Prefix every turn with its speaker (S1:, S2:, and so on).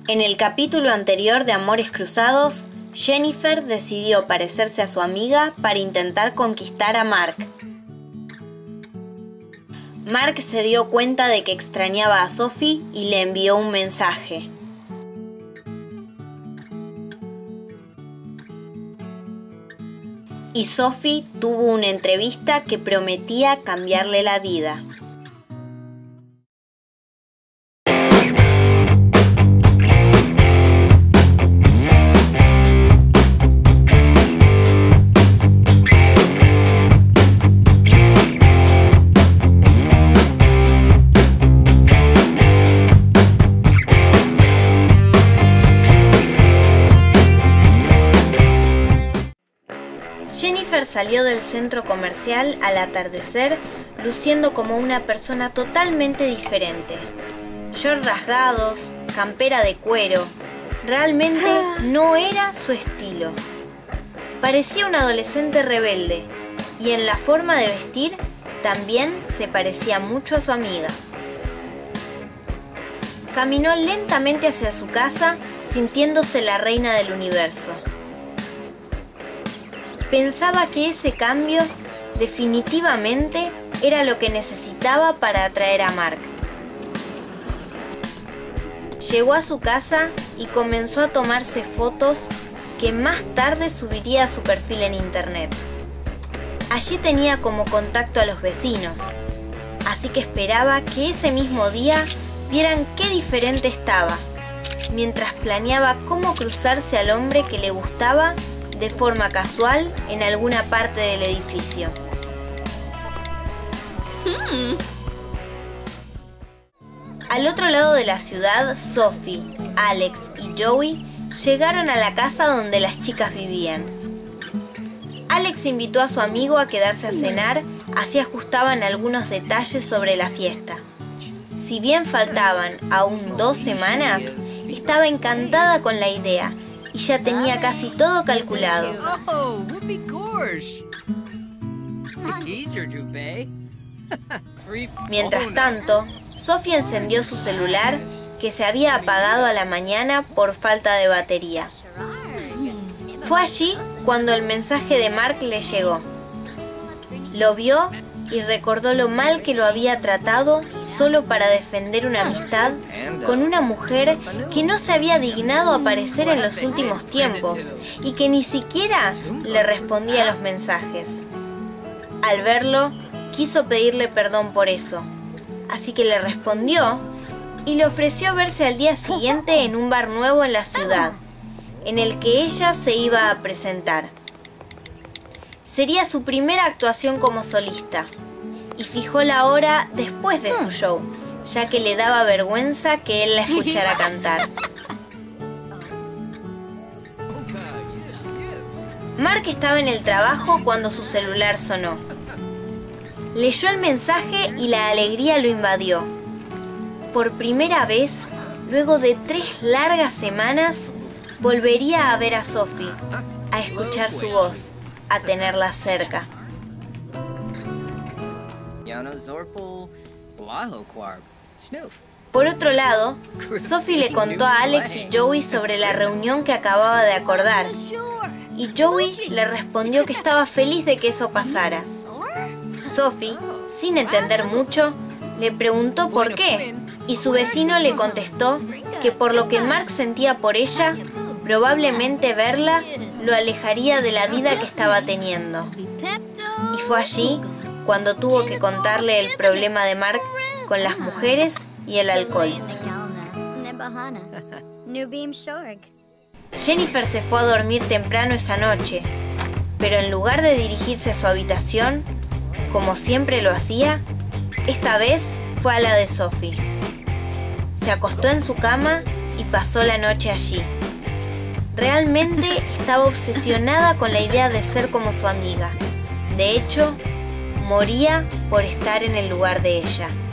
S1: En el capítulo anterior de Amores Cruzados, Jennifer decidió parecerse a su amiga para intentar conquistar a Mark. Mark se dio cuenta de que extrañaba a Sophie y le envió un mensaje. Y Sophie tuvo una entrevista que prometía cambiarle la vida. Jennifer salió del centro comercial al atardecer luciendo como una persona totalmente diferente. Shorts rasgados, campera de cuero. Realmente no era su estilo. Parecía una adolescente rebelde y en la forma de vestir también se parecía mucho a su amiga. Caminó lentamente hacia su casa sintiéndose la reina del universo. Pensaba que ese cambio definitivamente era lo que necesitaba para atraer a Mark. Llegó a su casa y comenzó a tomarse fotos que más tarde subiría a su perfil en internet. Allí tenía como contacto a los vecinos, así que esperaba que ese mismo día vieran qué diferente estaba, mientras planeaba cómo cruzarse al hombre que le gustaba de forma casual en alguna parte del edificio. Al otro lado de la ciudad, Sophie, Alex y Joey llegaron a la casa donde las chicas vivían. Alex invitó a su amigo a quedarse a cenar, así ajustaban algunos detalles sobre la fiesta. Si bien faltaban aún 2 semanas, estaba encantada con la idea y ya tenía casi todo calculado. Mientras tanto, Sophie encendió su celular, que se había apagado a la mañana por falta de batería. Fue allí cuando el mensaje de Mark le llegó. Lo vio y recordó lo mal que lo había tratado solo para defender una amistad con una mujer que no se había dignado a aparecer en los últimos tiempos y que ni siquiera le respondía a los mensajes. Al verlo, quiso pedirle perdón por eso, así que le respondió y le ofreció verse al día siguiente en un bar nuevo en la ciudad, en el que ella se iba a presentar. Sería su primera actuación como solista, y fijó la hora después de su show, ya que le daba vergüenza que él la escuchara cantar. Mark estaba en el trabajo cuando su celular sonó. Leyó el mensaje y la alegría lo invadió. Por primera vez, luego de 3 largas semanas, volvería a ver a Sophie, a escuchar su voz, a tenerla cerca. Por otro lado, Sophie le contó a Alex y Joey sobre la reunión que acababa de acordar, y Joey le respondió que estaba feliz de que eso pasara. Sophie, sin entender mucho, le preguntó por qué, y su vecino le contestó que por lo que Mark sentía por ella, probablemente verla lo alejaría de la vida que estaba teniendo. Y fue allí cuando tuvo que contarle el problema de Mark con las mujeres y el alcohol. Jennifer se fue a dormir temprano esa noche, pero en lugar de dirigirse a su habitación, como siempre lo hacía, esta vez fue a la de Sophie. Se acostó en su cama y pasó la noche allí. Realmente estaba obsesionada con la idea de ser como su amiga. De hecho, moría por estar en el lugar de ella.